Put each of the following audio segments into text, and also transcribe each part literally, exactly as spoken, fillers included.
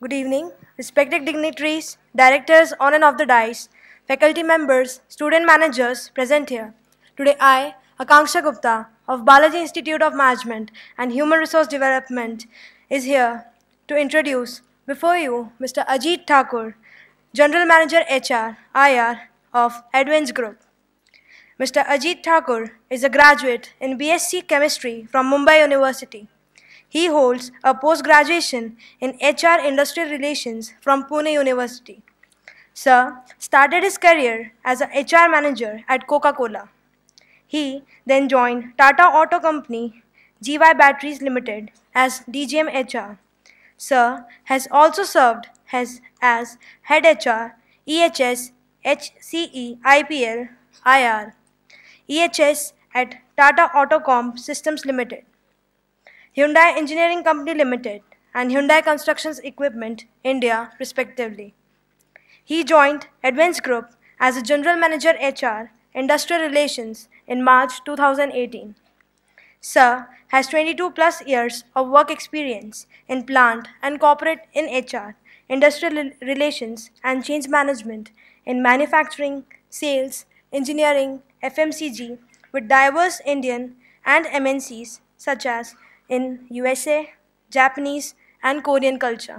Good evening, respected dignitaries, directors on and off the dais, faculty members, student managers present here. Today I, Akanksha Gupta of Balaji Institute of Management and Human Resource Development is here to introduce before you Mister Ajit Thakur, General Manager H R, I R of Adventz Group. Mister Ajit Thakur is a graduate in B S c Chemistry from Mumbai University. He holds a post-graduation in H R Industrial Relations from Pune University. Sir started his career as a H R manager at Coca-Cola. He then joined Tata Auto Company, G Y Batteries Limited as D G M H R. Sir has also served as, as Head H R, E H S, H C E, I P L, I R, E H S at Tata Autocom Systems Limited, Hyundai Engineering Company Limited, and Hyundai Constructions Equipment India, respectively. He joined Adventz Group as a General Manager H R, Industrial Relations in March two thousand eighteen. Sir has twenty-two plus years of work experience in plant and corporate in H R, Industrial Relations and Change Management in manufacturing, sales, engineering, F M C G with diverse Indian and M N Cs such as in U S A, Japanese and Korean culture.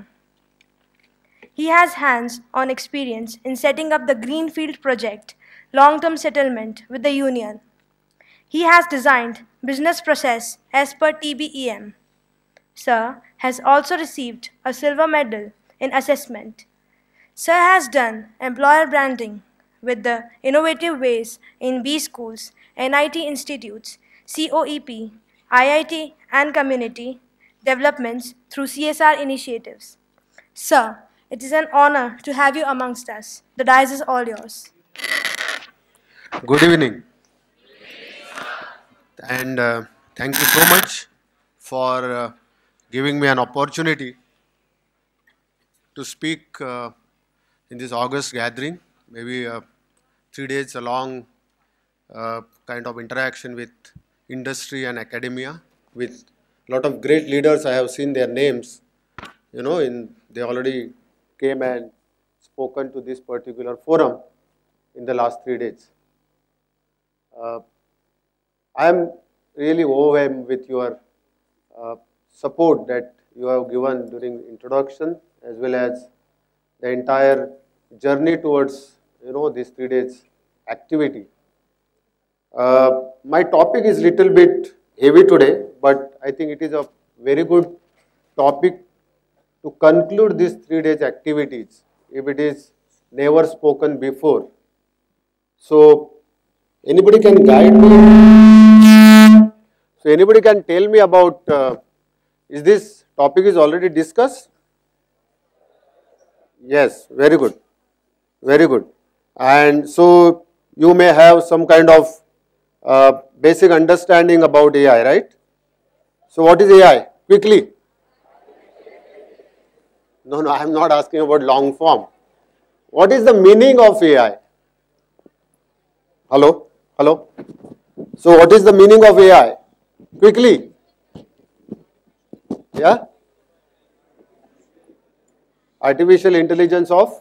He has hands-on experience in setting up the Greenfield project, long-term settlement with the union. He has designed business process as per T B E M. Sir has also received a silver medal in assessment. Sir has done employer branding with the innovative ways in B schools, N I T institutes, C O E P, I I T and community developments through C S R initiatives. Sir, it is an honor to have you amongst us. The dais is all yours. Good evening. And uh, thank you so much for uh, giving me an opportunity to speak uh, in this August gathering. Maybe uh, three days a long uh, kind of interaction with industry and academia, with a lot of great leaders. I have seen their names, you know, in they already came and spoken to this particular forum in the last three days. Uh, I am really overwhelmed with your uh, support that you have given during introduction as well as the entire journey towards, you know, this three days activity. Uh, my topic is little bit heavy today, but I think it is a very good topic to conclude these three days activities if it is never spoken before. So anybody can guide me? So anybody can tell me about, uh, is this topic is already discussed? Yes, very good, very good. And so you may have some kind of uh, basic understanding about A I, right? So what is A I? Quickly. No, no, I am not asking about long form. What is the meaning of A I? Hello? Hello? So what is the meaning of A I? Quickly. Yeah? Artificial intelligence of?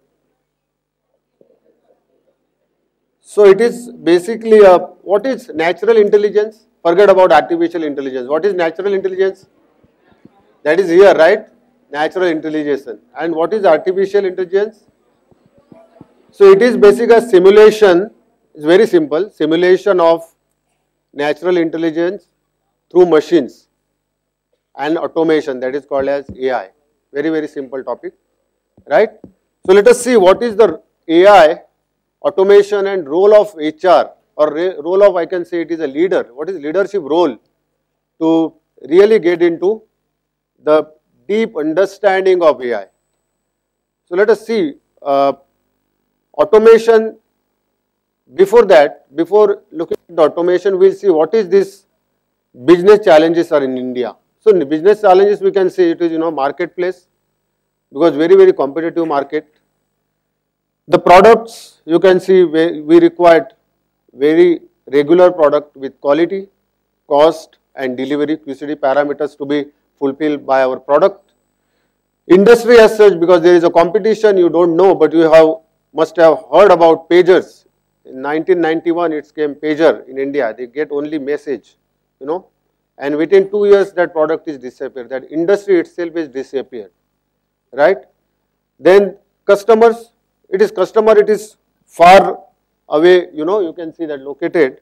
So it is basically a, what is natural intelligence? Forget about artificial intelligence. What is natural intelligence? That is here, right? Natural intelligence. And what is artificial intelligence? So it is basically a simulation. It's very simple. Simulation of natural intelligence through machines and automation, that is called as A I. Very, very simple topic, right? So let us see what is the A I, automation and role of H R, or role of, I can say it is a leader. What is leadership role to really get into the deep understanding of A I. So let us see uh, automation. Before that, before looking at the automation, we will see what is this business challenges are in India. So in the business challenges we can say it is, you know, marketplace, because very, very competitive market. The products you can see we, we required very regular product with quality, cost and delivery Q C D parameters to be fulfilled by our product. Industry as such, because there is a competition, you don't know, but you have must have heard about pagers. In nineteen ninety-one, it came pager in India. They get only message, you know, and within two years that product is disappeared. That industry itself is disappeared, right? Then customers, it is customer, it is far away, you know, you can see that located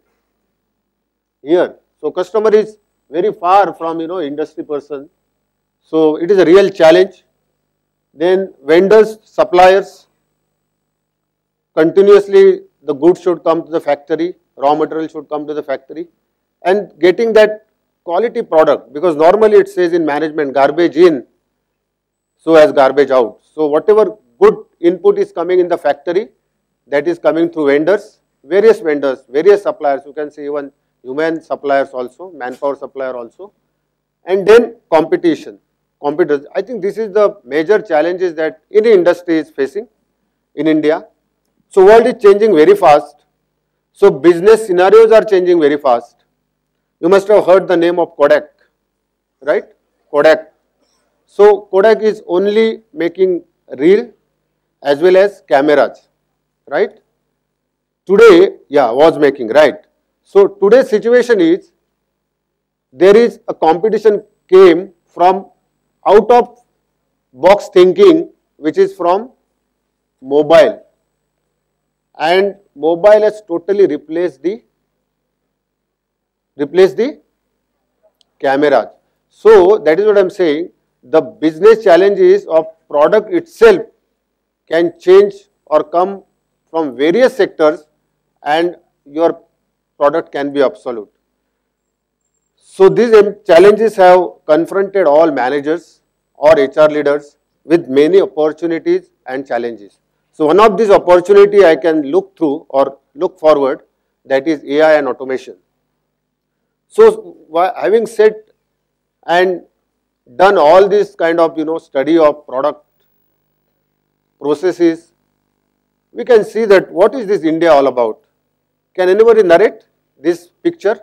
here. So customer is very far from, you know, industry person. So it is a real challenge. Then vendors, suppliers, continuously the goods should come to the factory, raw material should come to the factory, and getting that quality product, because normally it says in management garbage in, so as garbage out. So whatever good input is coming in the factory, that is coming through vendors, various vendors, various suppliers, you can see even human suppliers also, manpower supplier also, and then competition. Competitors. I think this is the major challenges that any industry is facing in India. So world is changing very fast. So business scenarios are changing very fast. You must have heard the name of Kodak, right? Kodak. So Kodak is only making reel as well as cameras, right? Today, yeah, was making, right? So today's situation is, there is a competition came from out of box thinking, which is from mobile, and mobile has totally replaced the replaced the cameras. So that is what I am saying, the business challenges of product itself can change or come from various sectors, and your product can be obsolete. So these challenges have confronted all managers or H R leaders with many opportunities and challenges. So one of these opportunity I can look through or look forward, that is A I and automation. So having said and done all this kind of, you know, study of product processes, we can see that what is this India all about. Can anybody narrate this picture?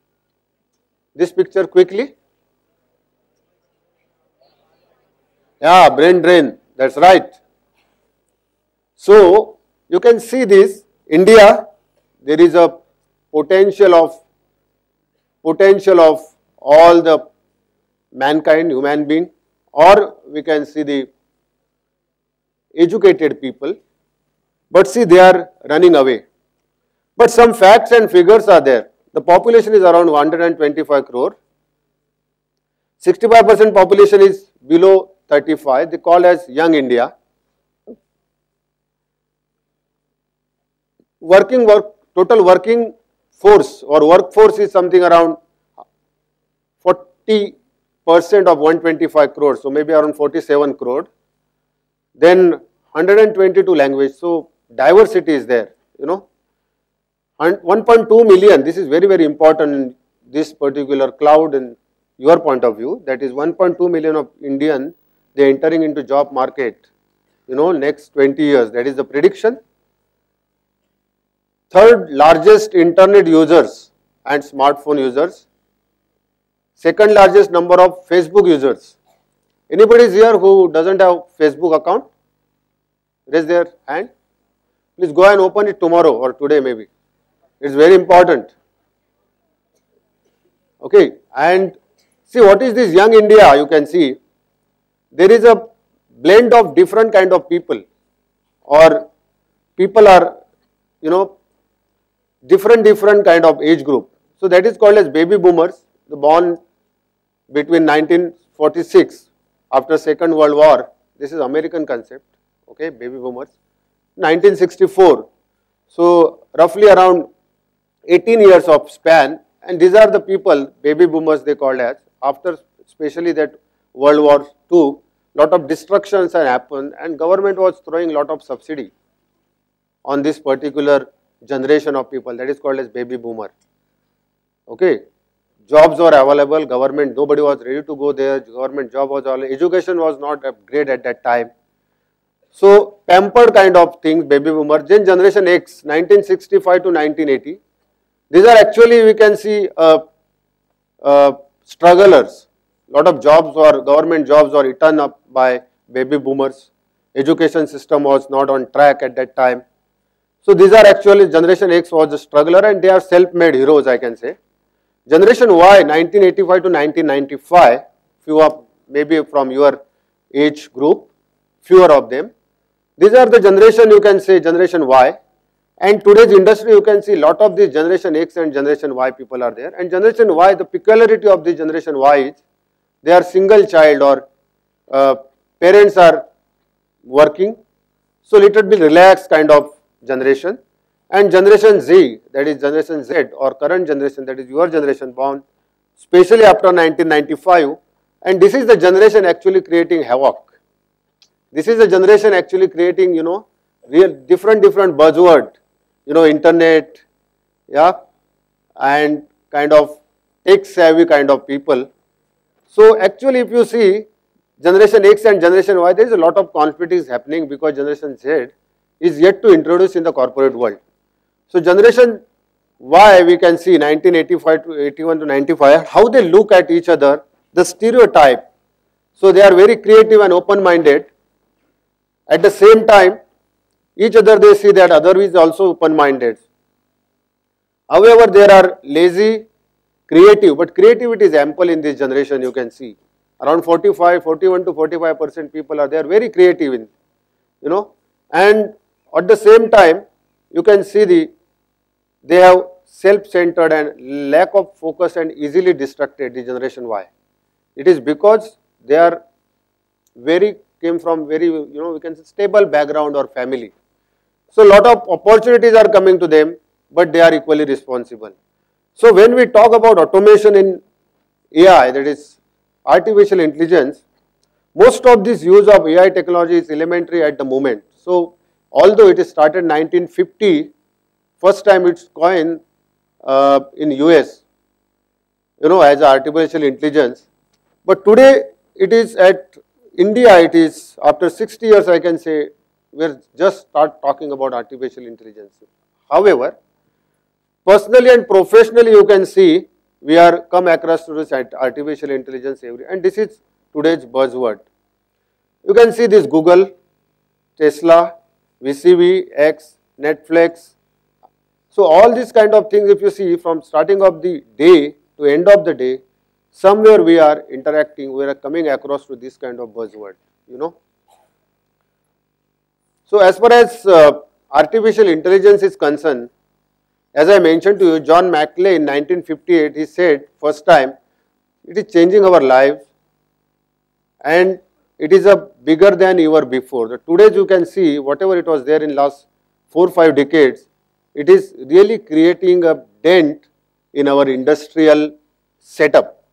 This picture quickly. Yeah, brain drain, that's right. So you can see this, India, there is a potential of, potential of all the mankind, human being, or we can see the educated people, but see they are running away. But some facts and figures are there. The population is around one hundred twenty-five crore. sixty-five percent population is below thirty-five. They call as young India. Working work, total working force or workforce is something around forty percent of one hundred twenty-five crore. So maybe around forty-seven crore. Then one hundred twenty-two language. So diversity is there, you know. And one point two million, this is very, very important in this particular cloud in your point of view, that is one point two million of Indian, they are entering into job market, you know, next twenty years, that is the prediction. Third largest internet users and smartphone users. Second largest number of Facebook users. Anybody is here who doesn't have Facebook account? Raise their hand. Please go and open it tomorrow or today maybe. It's very important. Okay, and see what is this young India, you can see. There is a blend of different kind of people, or people are, you know, different, different kind of age group. So that is called as baby boomers, the born between nineteen forty-six, after Second World War. This is American concept, okay, baby boomers. nineteen sixty-four, so roughly around eighteen years of span, and these are the people, baby boomers they called as, after especially that World War Two, lot of destructions had happened and government was throwing lot of subsidy on this particular generation of people, that is called as baby boomer. Okay, jobs were available, government, nobody was ready to go there, government job was available, education was not great at that time. So pampered kind of things, baby boomer. Then generation X, nineteen sixty-five to nineteen eighty. These are actually, we can see, uh, uh, strugglers. Lot of jobs or government jobs are eaten up by baby boomers. Education system was not on track at that time. So these are actually, Generation X was a struggler and they are self-made heroes, I can say. Generation Y, nineteen eighty-five to nineteen ninety-five, few of maybe from your age group, fewer of them. These are the generation, you can say, Generation Y. And today's industry, you can see lot of these Generation X and Generation Y people are there. And Generation Y, the peculiarity of this Generation Y is they are single child or uh, parents are working. So little bit relaxed kind of generation. And Generation Z, that is Generation Z or current generation, that is your generation born, especially after nineteen ninety-five. And this is the generation actually creating havoc. This is the generation actually creating, you know, real different, different buzzword, you know, internet, yeah, and kind of tech savvy kind of people. So actually if you see Generation X and Generation Y, there is a lot of conflict is happening because Generation Z is yet to introduce in the corporate world. So Generation Y, we can see nineteen eighty-five to eighty-one to ninety-five, how they look at each other, the stereotype. So they are very creative and open-minded. At the same time, each other they see that other is also open-minded. However, there are lazy, creative, but creativity is ample in this generation, you can see. Around forty-five, forty-one to forty-five percent people are there, very creative in, you know, and at the same time, you can see the, they have self-centered and lack of focus and easily distracted, the Generation Y. It is because they are very, came from very, you know, we can say stable background or family. So, lot of opportunities are coming to them, but they are equally responsible. So, when we talk about automation in A I, that is artificial intelligence, most of this use of A I technology is elementary at the moment. So, although it is started nineteen fifty, first time it's coined uh, in U S, you know, as artificial intelligence, but today it is at India, it is after sixty years, I can say, we are just start talking about artificial intelligence. However, personally and professionally, you can see we are come across to this artificial intelligence every, and this is today's buzzword. You can see this Google, Tesla, V C V, X, Netflix. So all these kind of things, if you see from starting of the day to end of the day, somewhere we are interacting, we are coming across to this kind of buzzword, you know. So as far as uh, artificial intelligence is concerned, as I mentioned to you, John Maclay in nineteen fifty-eight, he said first time, it is changing our lives and it is a bigger than ever before. The today you can see whatever it was there in last four or five decades, it is really creating a dent in our industrial setup.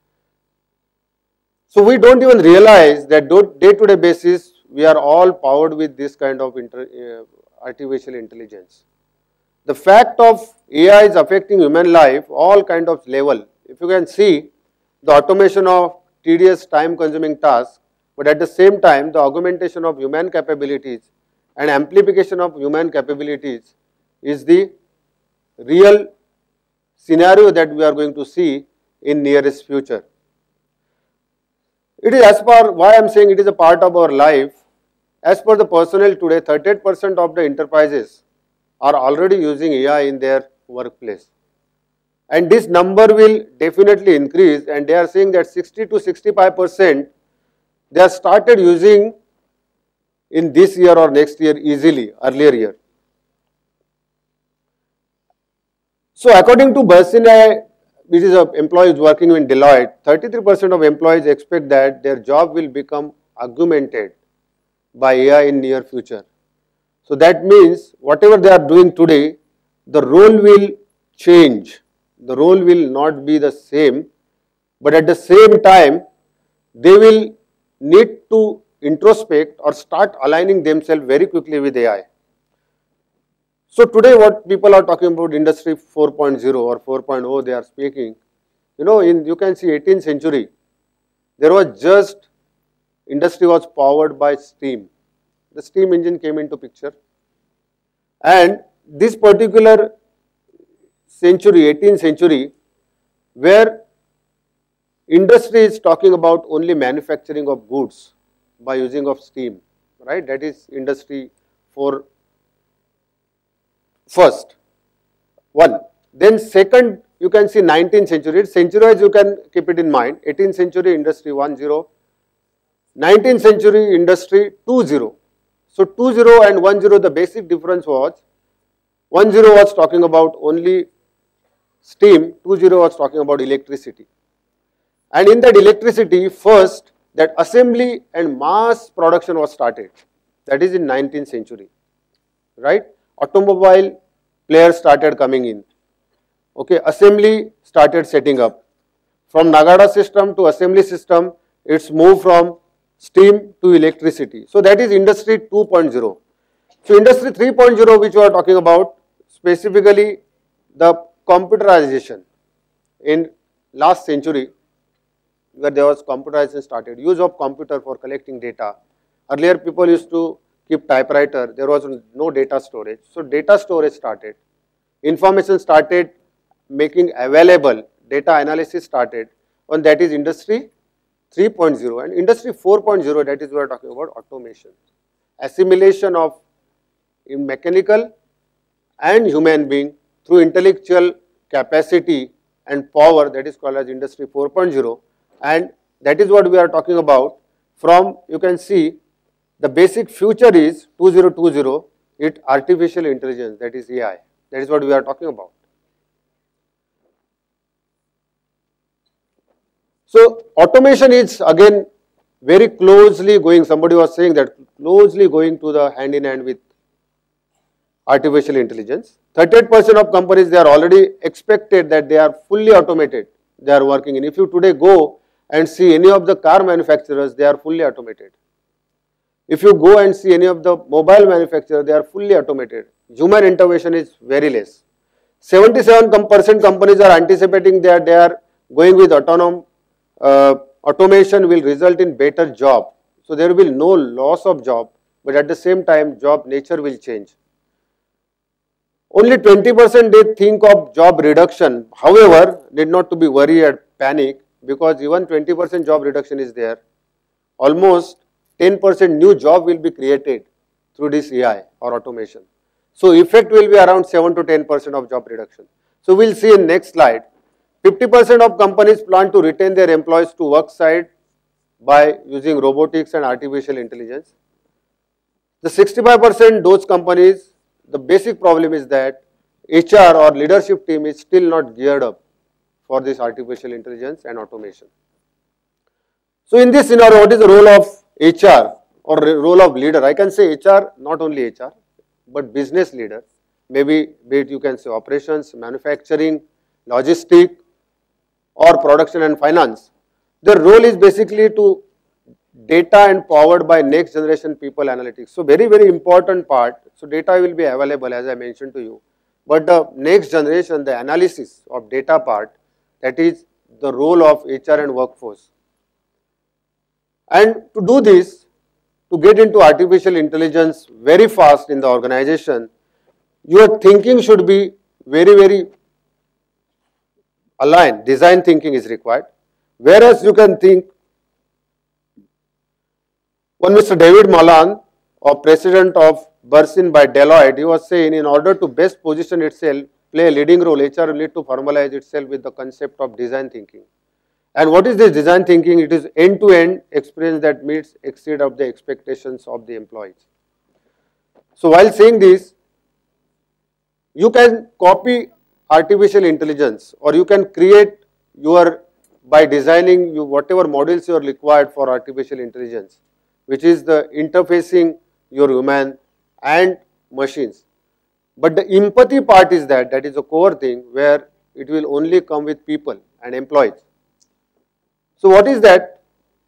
So we don't even realize that day-to-day basis we are all powered with this kind of inter, uh, artificial intelligence. The fact of A I is affecting human life all kind of level. If you can see the automation of tedious time-consuming tasks, but at the same time the augmentation of human capabilities and amplification of human capabilities is the real scenario that we are going to see in nearest future. It is as per why I am saying it is a part of our life. As per the personnel today, thirty-eight percent of the enterprises are already using A I in their workplace. And this number will definitely increase, and they are saying that sixty to sixty-five percent they have started using in this year or next year easily, earlier year. So according to Bursine, which is an employee working in Deloitte, thirty-three percent of employees expect that their job will become augmented by A I in near future. So that means whatever they are doing today, the role will change. The role will not be the same, but at the same time, they will need to introspect or start aligning themselves very quickly with A I. So today what people are talking about industry four point oh or four point oh they are speaking, you know, in you can see eighteenth century, there was just, industry was powered by steam. The steam engine came into picture, and this particular century, eighteenth century, where industry is talking about only manufacturing of goods, by using of steam, right? That is industry four first one. Then second, you can see nineteenth century. Century wise you can keep it in mind. eighteenth century industry one zero, nineteenth century industry two zero. So two zero and one zero, the basic difference was one zero was talking about only steam, two zero was talking about electricity. And in that electricity, first that assembly and mass production was started. That is in nineteenth century, right? Automobile players started coming in. Okay, assembly started setting up. From Nagada system to assembly system, it's moved from steam to electricity. So that is industry two point zero. So industry three point zero, which we are talking about, specifically the computerization in last century, where there was computerization started, use of computer for collecting data. Earlier people used to keep typewriter, there was no data storage. So data storage started, information started making available, data analysis started, and that is industry three point zero. And industry four point zero, that is we are talking about automation, assimilation of in mechanical and human being through intellectual capacity and power, that is called as industry four point zero. And that is what we are talking about. From, you can see the basic future is two zero two zero, it artificial intelligence, that is A I, that is what we are talking about. So automation is again very closely going, somebody was saying that, closely going to the hand in hand with artificial intelligence. thirty-eight percent of companies, they are already expected that they are fully automated, they are working in. If you today go and see any of the car manufacturers, they are fully automated. If you go and see any of the mobile manufacturers, they are fully automated. Human intervention is very less. seventy-seven percent companies are anticipating that they are going with autonomous uh, automation will result in better job. So there will be no loss of job, but at the same time job nature will change. Only twenty percent they think of job reduction. However, need not to be worried or panic, because even twenty percent job reduction is there. Almost ten percent new job will be created through this A I or automation. So effect will be around seven to ten percent of job reduction. So we will see in next slide. fifty percent of companies plan to retain their employees to work side by using robotics and artificial intelligence. The sixty-five percent those companies, the basic problem is that H R or leadership team is still not geared up for this artificial intelligence and automation. So in this scenario, what is the role of H R or role of leader? I can say H R, not only H R, but business leader. Maybe be it you can say operations, manufacturing, logistic, or production and finance. Their role is basically to data and powered by next generation people analytics. So very, very important part. So data will be available as I mentioned to you. But the next generation, the analysis of data part, that is the role of H R and workforce. And to do this, to get into artificial intelligence very fast in the organization, your thinking should be very, very aligned. Design thinking is required. Whereas you can think, when Mister David Malan, or president of Bursin by Deloitte, he was saying in order to best position itself, play a leading role, H R will need to formalize itself with the concept of design thinking. And what is this design thinking? It is end-to-end experience that meets exceed of the expectations of the employees. So while saying this, you can copy artificial intelligence, or you can create your, by designing you whatever modules you are required for artificial intelligence, which is the interfacing your human and machines. But the empathy part is that, that is a core thing where it will only come with people and employees. So what is that?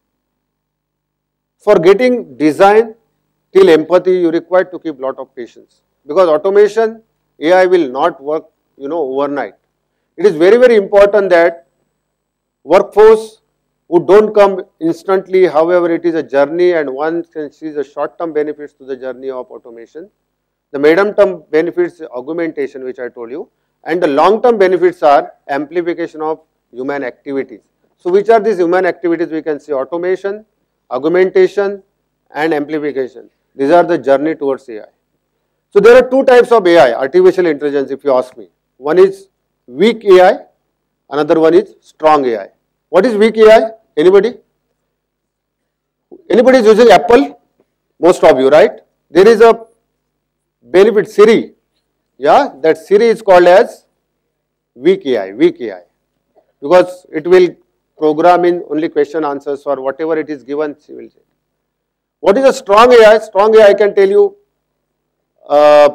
For getting design till empathy, you require to keep lot of patience, because automation, A I will not work, you know, overnight. It is very, very important that workforce who don't come instantly, however, it is a journey and one can see the short-term benefits to the journey of automation. The medium-term benefits, augmentation, which I told you, and the long-term benefits are amplification of human activities. So which are these human activities? We can see automation, augmentation, and amplification. These are the journey towards A I. So there are two types of A I, artificial intelligence, if you ask me. One is weak A I, another one is strong A I. What is weak A I? Anybody? Anybody is using Apple? Most of you, right? There is a benefit, Siri. Yeah, that Siri is called as weak A I, weak A I. Because it will program in only question answers or whatever it is given, she will say. What is a strong A I? Strong A I, I can tell you, uh,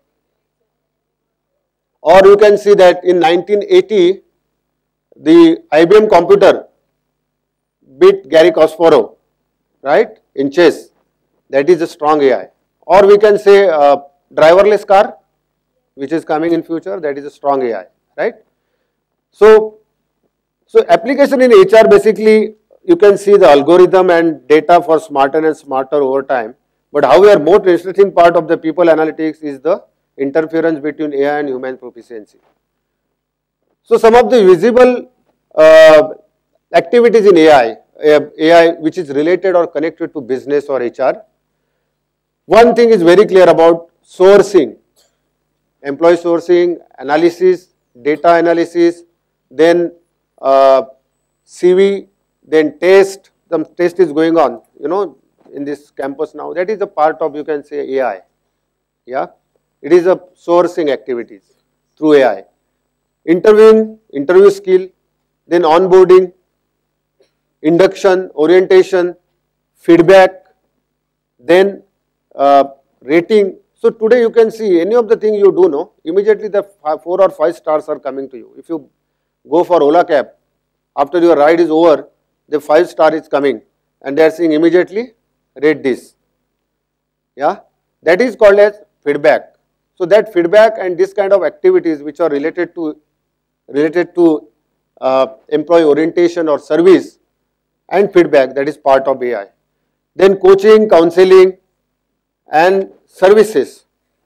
or you can see that in nineteen eighty, the I B M computer beat Gary Kasparov, right, in chess. That is a strong A I. Or we can say uh, driverless car, which is coming in future, that is a strong A I, right? So, so application in H R, basically you can see the algorithm and data for smarter and smarter over time. But however, more interesting part of the people analytics is the interference between A I and human proficiency. So some of the visible uh, activities in A I, A I which is related or connected to business or H R. One thing is very clear about sourcing, employee sourcing, analysis, data analysis, then uh, C V, then test, the test is going on, you know, in this campus now. That is a part of, you can say, A I. Yeah, it is a sourcing activities through A I. Interviewing, interview skill, then onboarding, induction, orientation, feedback, then uh, rating. So today you can see any of the thing you do, no, immediately the five, four or five stars are coming to you. If you go for Ola cab, after your ride is over, the five star is coming and they are saying immediately rate this. Yeah, that is called as feedback. So that feedback and this kind of activities which are related to related to uh, employee orientation or service and feedback, that is part of A I. Then coaching, counseling and services.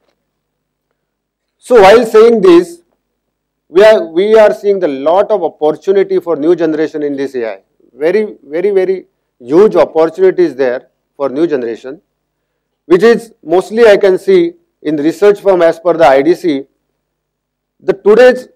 So while saying this, we are we are seeing the lot of opportunity for new generation in this A I. Very, very, very huge opportunities there for new generation, which is mostly I can see in research firm as per the I D C, the today's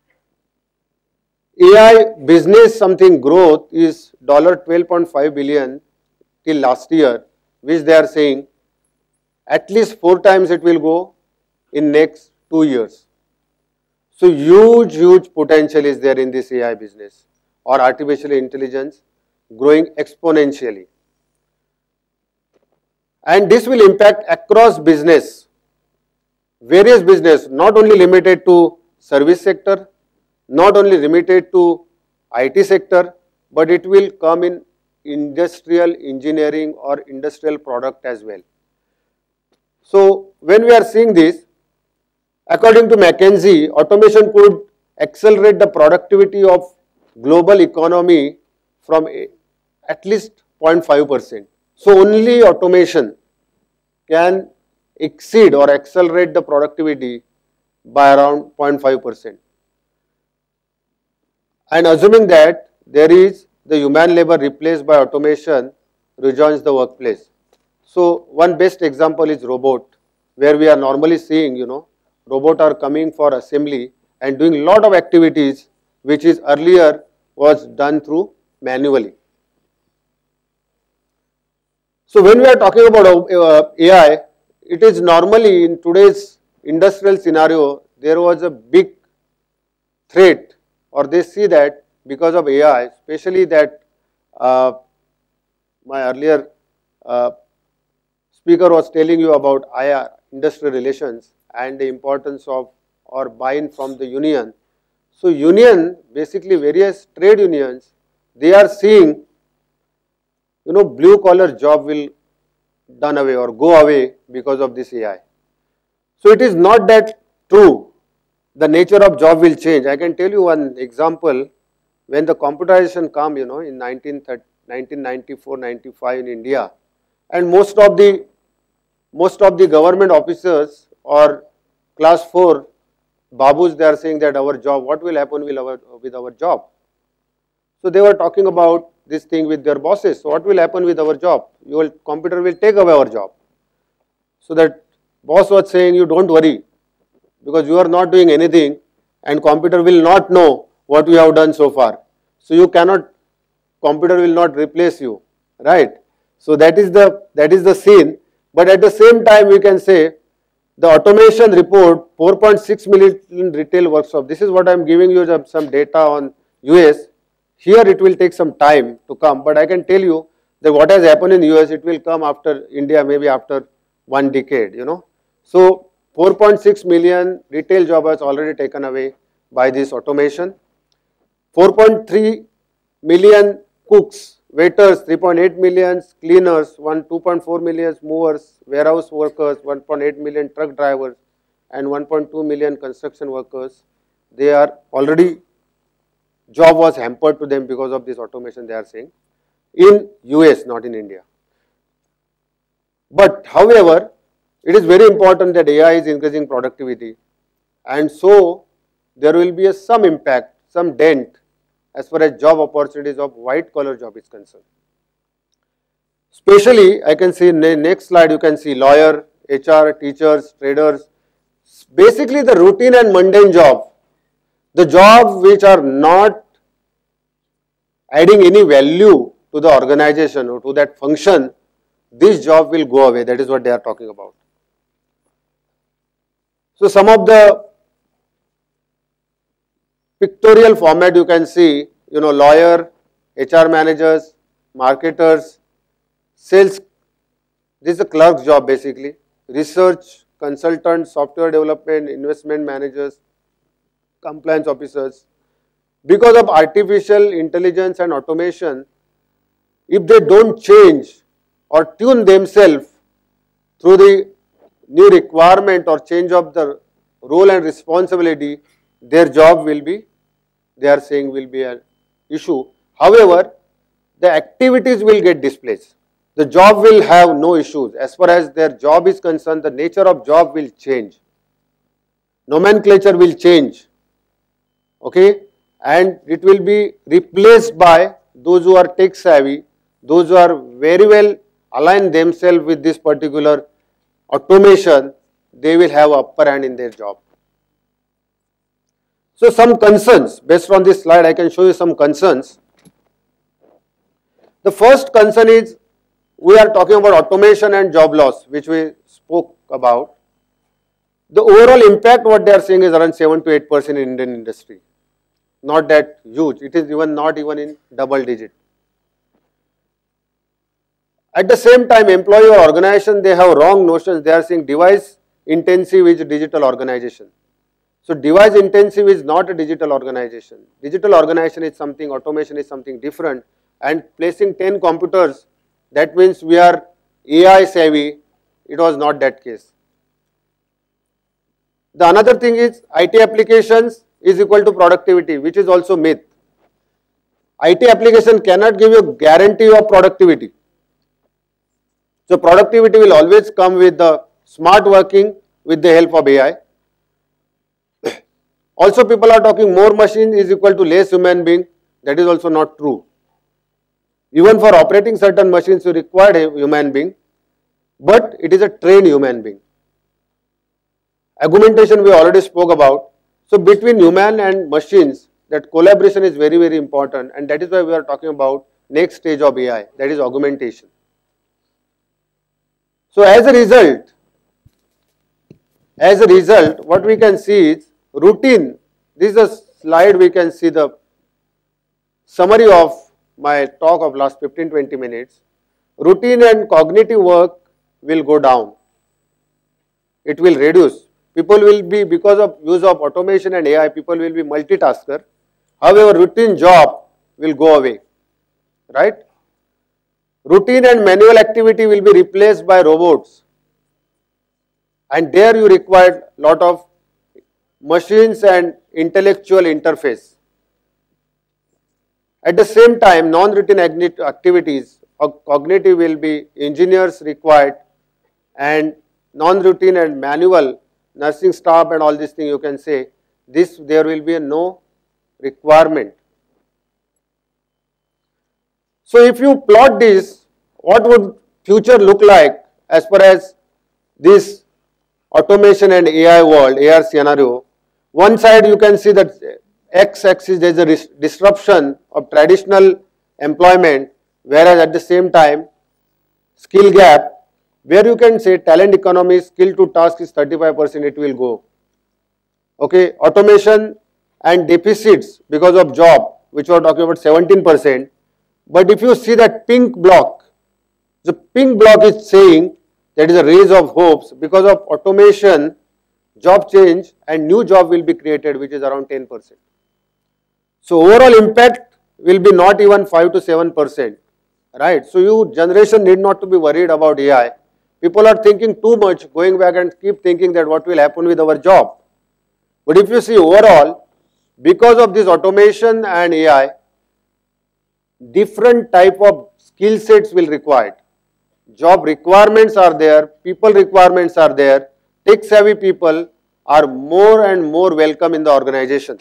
A I business something growth is twelve point five billion till last year, which they are saying at least four times it will go in next two years. So huge, huge potential is there in this A I business or artificial intelligence growing exponentially. And this will impact across business, various business, not only limited to service sector, not only limited to I T sector, but it will come in industrial engineering or industrial product as well. So when we are seeing this, according to McKinsey, automation could accelerate the productivity of global economy from at least zero point five percent. So only automation can exceed or accelerate the productivity by around zero point five percent. And assuming that there is the human labor replaced by automation rejoins the workplace. So one best example is robot, where we are normally seeing, you know, robots are coming for assembly and doing lot of activities which is earlier was done through manually. So when we are talking about uh, A I, it is normally in today's industrial scenario, there was a big threat, or they see that because of A I, especially that uh, my earlier uh, speaker was telling you about I R, industrial relations, and the importance of or buy-in from the union. So union, basically various trade unions, they are seeing, you know, blue collar job will done away or go away because of this A I. So it is not that true, the nature of job will change. I can tell you one example, when the computerization come, you know, in nineteen ninety-four ninety-five in India, and most of the most of the government officers or class four babus, they are saying that our job, what will happen with our, with our job? So they were talking about this thing with their bosses. So what will happen with our job? Your computer will take away our job. So that boss was saying, you don't worry, because you are not doing anything and computer will not know what you have done so far. So you cannot, computer will not replace you, right? So that is the, that is the scene. But at the same time, we can say the automation report, four point six million retail workshop. This is what I am giving you some data on U S. Here it will take some time to come, but I can tell you that what has happened in U S, it will come after India, maybe after one decade, you know. So four point six million retail job has already taken away by this automation. four point three million cooks, waiters, three point eight million cleaners, two point four million movers, warehouse workers, one point eight million truck drivers, and one point two million construction workers. They are already, job was hampered to them because of this automation, they are saying, in U S, not in India. But however, it is very important that A I is increasing productivity, and so there will be a some impact, some dent as far as job opportunities of white collar job is concerned. Especially, I can see in the next slide, you can see lawyer, H R, teachers, traders, basically the routine and mundane job, the jobs which are not adding any value to the organization or to that function, this job will go away. That is what they are talking about. So some of the pictorial format you can see, you know, lawyer, H R managers, marketers, sales, this is a clerk's job basically, research, consultants, software development, investment managers, compliance officers. Because of artificial intelligence and automation, if they don't change or tune themselves through the new requirement or change of the role and responsibility, their job will be, they are saying, will be an issue. However, the activities will get displaced. The job will have no issues. As far as their job is concerned, the nature of job will change. Nomenclature will change. Okay? And it will be replaced by those who are tech savvy, those who are very well aligned themselves with this particular automation, they will have upper hand in their job. So some concerns, based on this slide, I can show you some concerns. The first concern is, we are talking about automation and job loss, which we spoke about. The overall impact, what they are saying, is around seven to eight percent in Indian industry. Not that huge, it is even not even in double digit. At the same time, employee or organization, they have wrong notions. They are saying device intensive is digital organization. So device intensive is not a digital organization. Digital organization is something, automation is something different, and placing ten computers, that means we are A I savvy. It was not that case. The another thing is I T applications is equal to productivity, which is also myth. I T application cannot give you guarantee of productivity. So productivity will always come with the smart working with the help of A I. Also, people are talking more machine is equal to less human being. That is also not true. Even for operating certain machines, you require a human being, but it is a trained human being. Augmentation we already spoke about. So between human and machines, that collaboration is very, very important, and that is why we are talking about next stage of A I, that is augmentation. So as a result, as a result, what we can see is routine. This is a slide we can see the summary of my talk of last fifteen to twenty minutes. Routine and cognitive work will go down. It will reduce. People will be, because of use of automation and A I, people will be multitasker. However, routine job will go away, right? Routine and manual activity will be replaced by robots. And there you require lot of machines and intellectual interface. At the same time, non-routine activities or cognitive will be engineers required, and non-routine and manual nursing staff and all these things, you can say this, there will be a no requirement. So if you plot this, what would future look like as far as this automation and A I world, A R scenario? One side you can see that x-axis there is a disruption of traditional employment, whereas at the same time skill gap, where you can say talent economy, skill to task is thirty-five percent, it will go. Okay, automation and deficits because of job, which we are talking about seventeen percent. But if you see that pink block, the pink block is saying that is a rays of hopes because of automation, job change and new job will be created, which is around ten percent. So overall impact will be not even five to seven percent, right? So you generation need not to be worried about A I. People are thinking too much, going back and keep thinking that what will happen with our job. But if you see overall, because of this automation and A I, different type of skill sets will required. Job requirements are there, people requirements are there, tech savvy people are more and more welcome in the organization.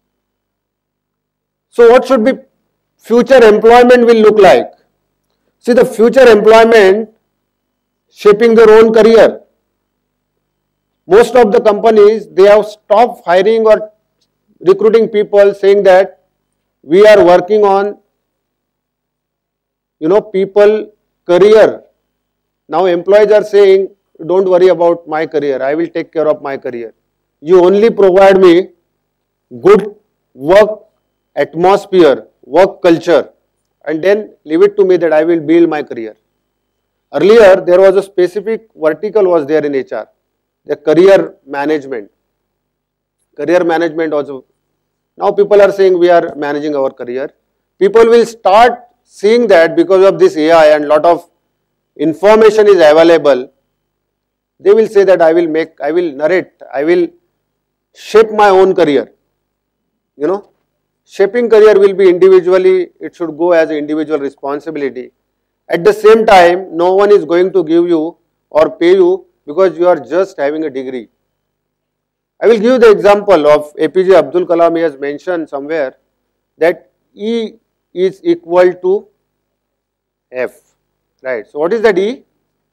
So what should be future employment will look like? See, the future employment shaping their own career. Most of the companies, they have stopped hiring or recruiting people, saying that we are working on, you know, people career. Now employees are saying, don't worry about my career, I will take care of my career. You only provide me good work atmosphere, work culture, and then leave it to me that I will build my career. Earlier, there was a specific vertical was there in H R, the career management. Career management also. Now people are saying we are managing our career. People will start seeing that because of this A I and lot of information is available, they will say that I will make, I will narrate, I will shape my own career. You know, shaping career will be individually, it should go as an individual responsibility. At the same time, no one is going to give you or pay you because you are just having a degree. I will give you the example of A P J Abdul Kalam. He has mentioned somewhere that E is equal to F, right? So what is that E?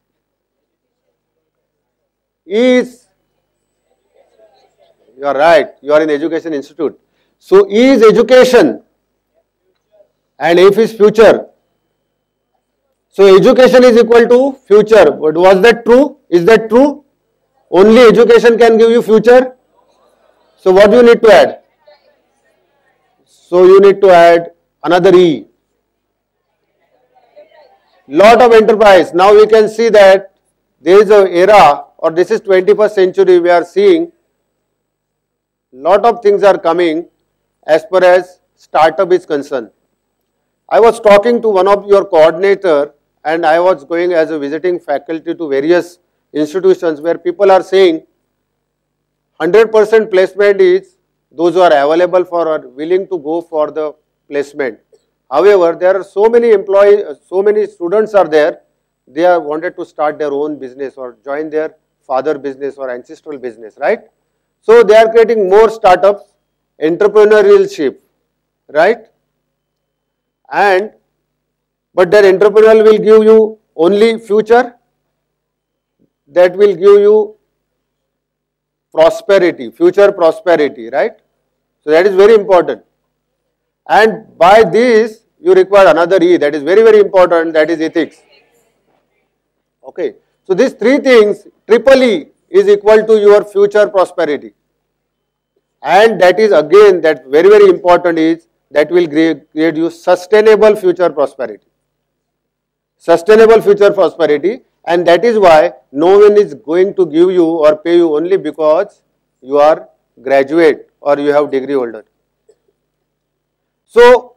E is, you are right, you are in education institute. So E is education and F is future. So education is equal to future. But was that true? Is that true? Only education can give you future. So what do you need to add? So you need to add another E. Lot of enterprise. Now we can see that there is an era, or this is twenty-first century, we are seeing lot of things are coming as far as startup is concerned. I was talking to one of your coordinator and I was going as a visiting faculty to various institutions where people are saying one hundred percent placement is those who are available for or willing to go for the placement. However, there are so many employees, so many students are there, they are wanted to start their own business or join their father business or ancestral business, right? So they are creating more startups, entrepreneurship, right? And but that entrepreneurial will give you only future, that will give you prosperity, future prosperity, right? So that is very important. And by this you require another E, that is very very important, that is ethics. Okay. So these three things, triple E is equal to your future prosperity. And that is again that very very important is that will create, create you sustainable future prosperity. Sustainable future prosperity, and that is why no one is going to give you or pay you only because you are graduate or you have degree holder. So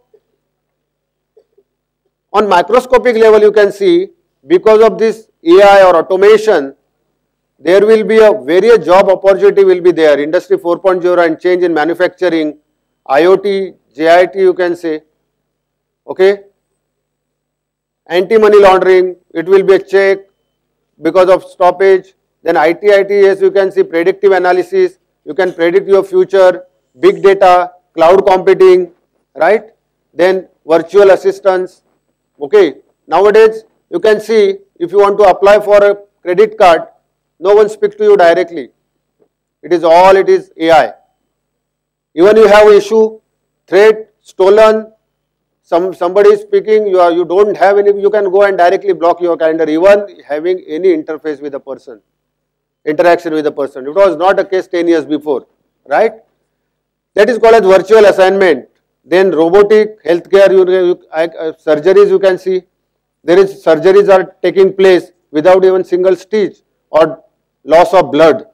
on microscopic level you can see because of this A I or automation, there will be a various job opportunity will be there. Industry four point oh and change in manufacturing, I O T, J I T you can say, okay. Anti-money laundering, it will be a check because of stoppage. Then I T I T S you can see predictive analysis, you can predict your future, big data, cloud computing, right? Then virtual assistants, Okay, nowadays you can see if you want to apply for a credit card, no one speaks to you directly. It is all, it is A I. Even you have issue, threat, stolen, some somebody is speaking, you are you don't have any, you can go and directly block your calendar, even having any interface with a person, interaction with a person. It was not a case ten years before, right? That is called as virtual assignment. Then robotic healthcare, you, you, uh, surgeries you can see. There is surgeries are taking place without even single stitch or loss of blood.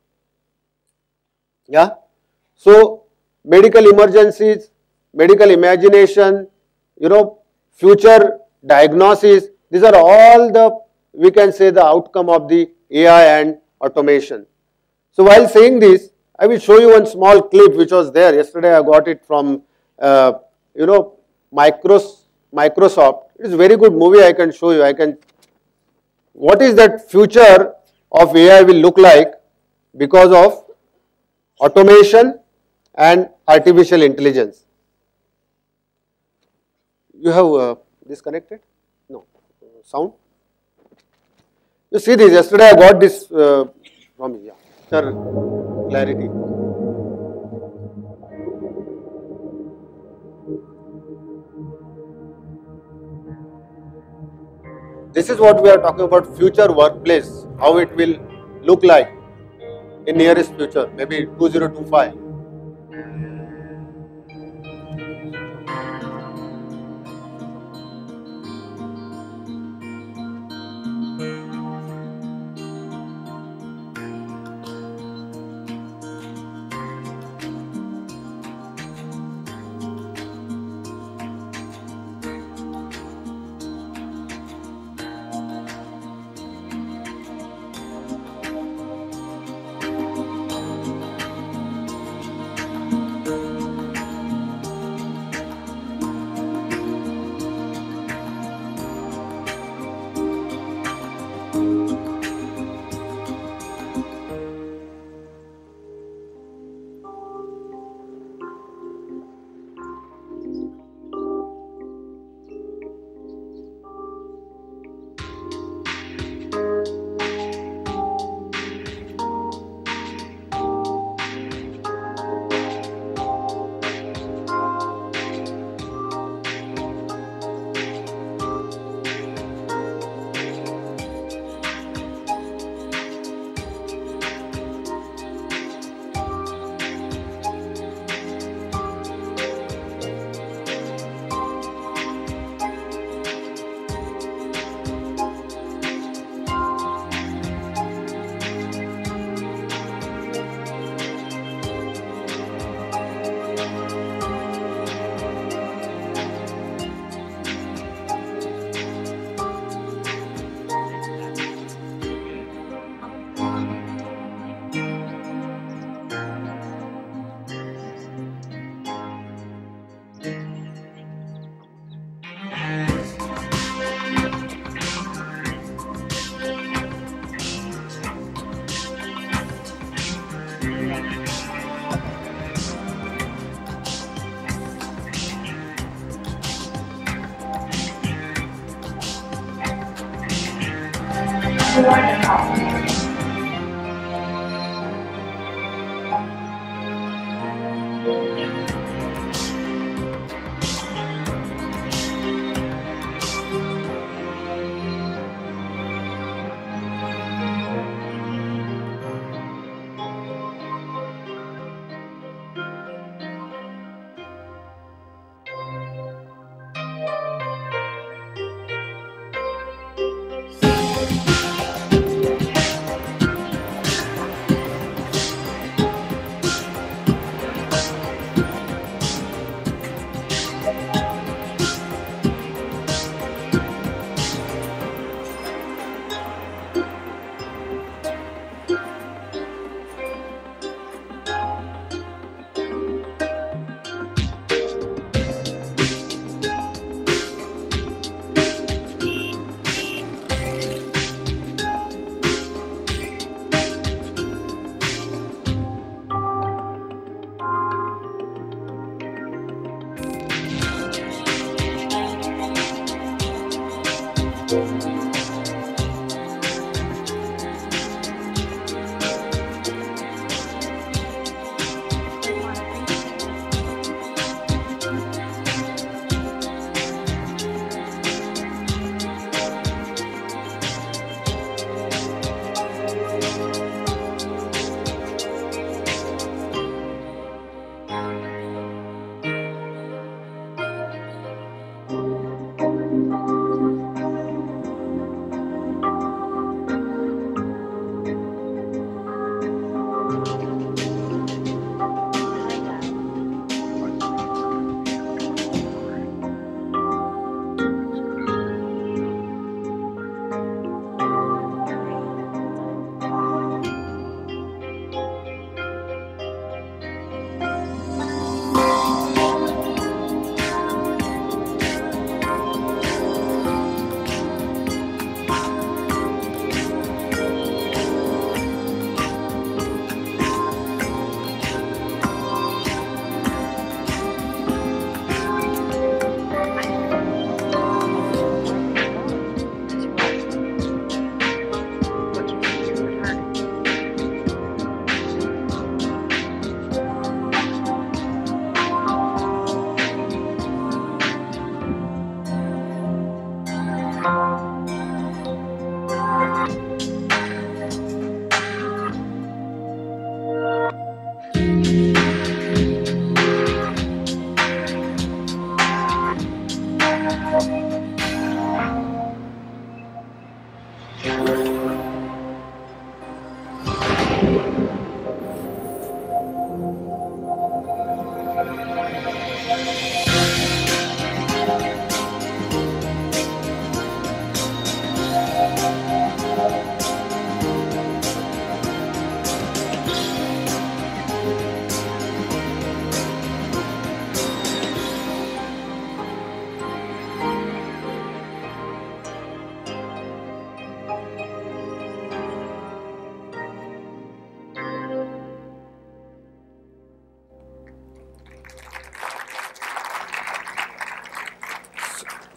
Yeah. So medical emergencies, medical imagination, you know, future diagnosis. These are all the, we can say, the outcome of the A I and automation. So while saying this, I will show you one small clip which was there yesterday. I got it from uh, you know Micros, Microsoft. It is a very good movie. I can show you. I can. What is that future of A I will look like because of automation and artificial intelligence? You have uh, disconnected? No. Sound? You see this. Yesterday I got this uh, from yeah. Sir, clarity. This is what we are talking about, future workplace, how it will look like in nearest future, maybe two thousand twenty-five.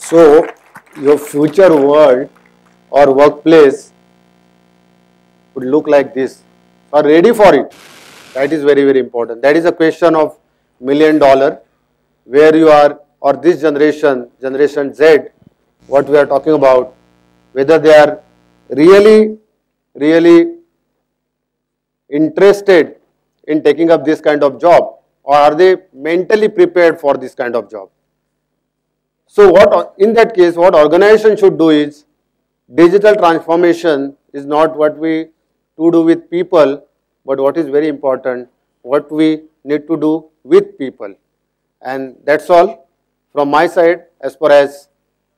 So, your future world or workplace would look like this. Are ready for it? That is very, very important. That is a question of million dollar, where you are, or this generation, generation Z, what we are talking about, whether they are really, really interested in taking up this kind of job, or are they mentally prepared for this kind of job. So what, in that case, what organization should do is, digital transformation is not what we to do with people, but what is very important, what we need to do with people. And that's all from my side as far as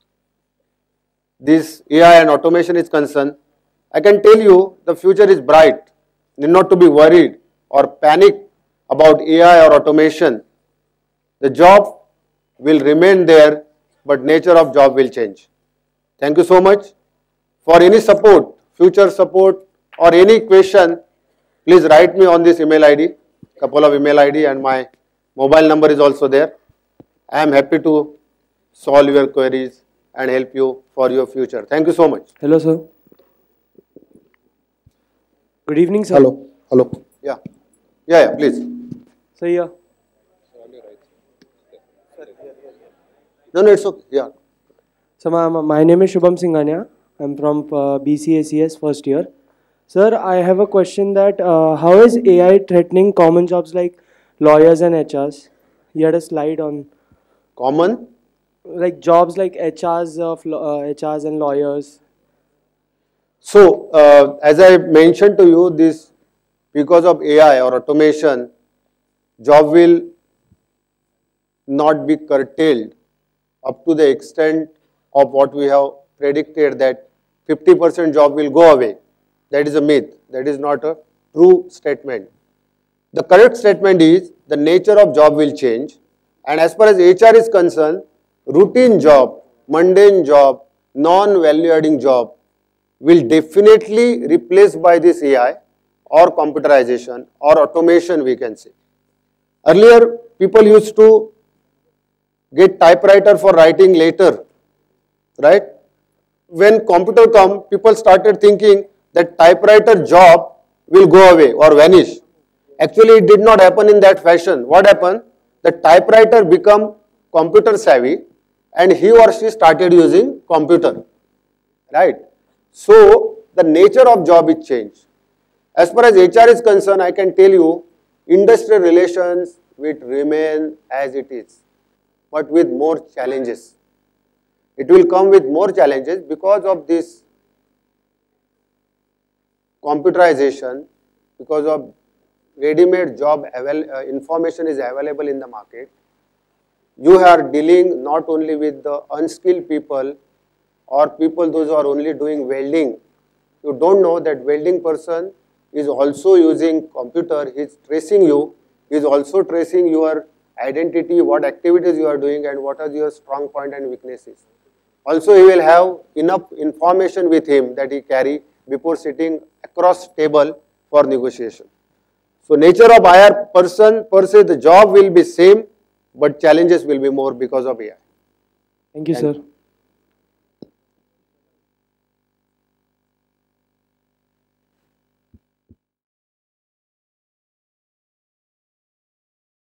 this A I and automation is concerned. I can tell you the future is bright. Need not to be worried or panic about A I or automation. The job will remain there, but nature of job will change. Thank you so much. For any support, future support or any question, please write me on this email I D, couple of email I D, and my mobile number is also there. I am happy to solve your queries and help you for your future. Thank you so much. Hello, sir. Good evening, sir. Hello. Hello. Yeah. Yeah, yeah, please. Sir, yeah. No, no, it's okay. Yeah. So, my, my name is Shubham Singhania. I'm from uh, B C A C S first year. Sir, I have a question that uh, how is A I threatening common jobs like lawyers and H Rs? You had a slide on Common? like jobs like H Rs of uh, H Rs and lawyers. So, uh, as I mentioned to you, this because of A I or automation, job will not be curtailed up to the extent of what we have predicted, that fifty percent job will go away. That is a myth. That is not a true statement. The correct statement is the nature of job will change, and as far as H R is concerned, routine job, mundane job, non-value adding job will definitely replaced by this A I or computerization or automation, we can say. Earlier, people used to get typewriter for writing letter, right? When computer come, people started thinking that typewriter job will go away or vanish. Actually, it did not happen in that fashion. What happened? The typewriter become computer savvy and he or she started using computer, right? So, the nature of job is changed. As far as H R is concerned, I can tell you, industrial relations will remain as it is, but with more challenges. It will come with more challenges because of this computerization, because of ready-made job avail uh, information is available in the market. You are dealing not only with the unskilled people or people those who are only doing welding. You don't know that welding person is also using computer, he is tracing you, he is also tracing your identity, what activities you are doing and what are your strong point and weaknesses. Also, he will have enough information with him that he carry before sitting across table for negotiation. So, nature of I R person per se, the job will be same, but challenges will be more because of A I. Thank you, Thank sir. you.